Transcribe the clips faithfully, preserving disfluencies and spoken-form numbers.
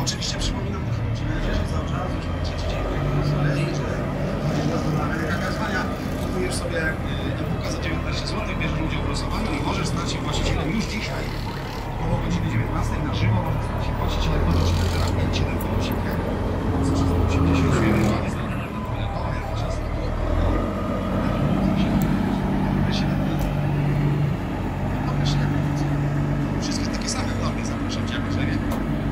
oczywiście przypominam, że cały czas, że trzeci dzień z kolei, że na Ameryka Gazwania kupujesz sobie e-booka za dziewiętnaście złotych, bierzesz udział w losowaniu i możesz stać się właścicielem już dzisiaj. Około godziny dziewiętnastej na żywo możesz stać się właścicielem do czytania pięć jeden osiem. osiemdziesiąt siedem lat jest wszystkie takie same normy, zapraszam Cię, jak nie?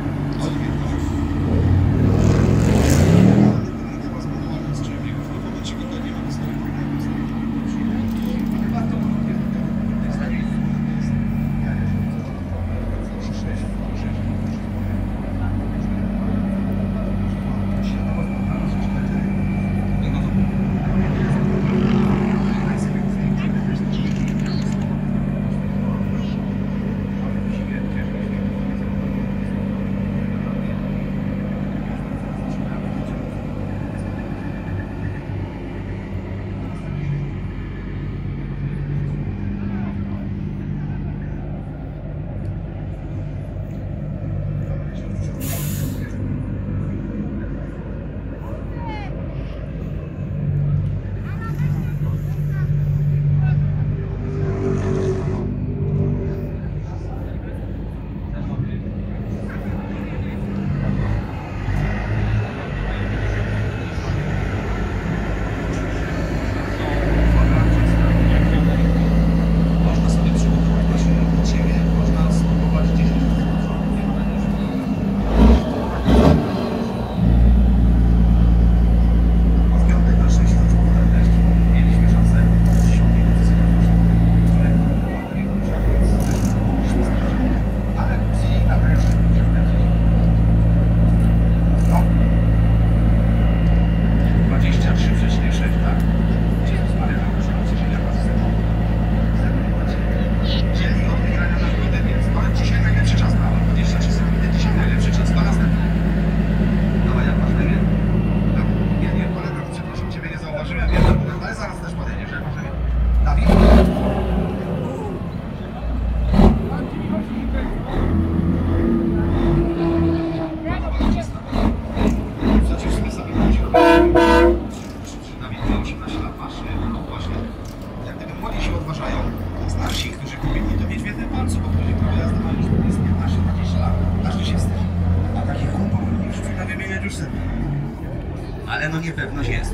Ale no niepewność jest.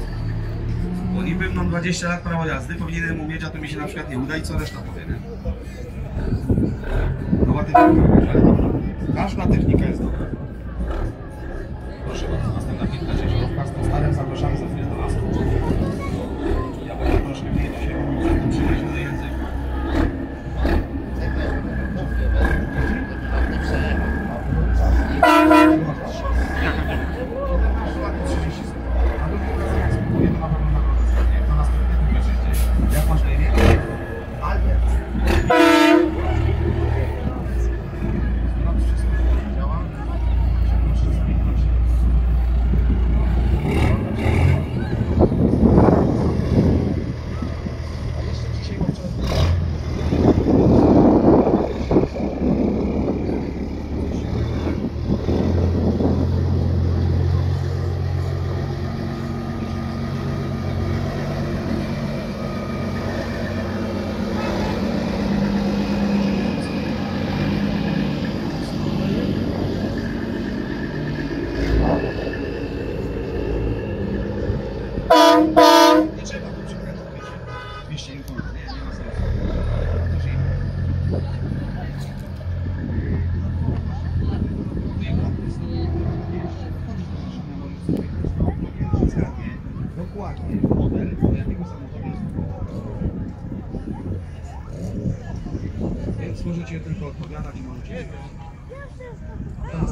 Bo niby mam dwadzieścia lat prawo jazdy, powinienem umieć, a to mi się na przykład nie uda i co reszta powie, nie? Nowa technika, ale dobra. Każda technika jest dobra. Proszę bardzo, następna piętka sześciorówka z tym starym zapraszamy za chwilę do lasu. Ja będę troszkę mniej do siebie, zatem przywieźny język. Jak masz na imię? Albert. Nie trzeba tu przekręcać, dwieście nie, nie ma sensu. To się dokładnie model, jakiego samochodu jest. Więc możecie tylko odpowiadać, możecie.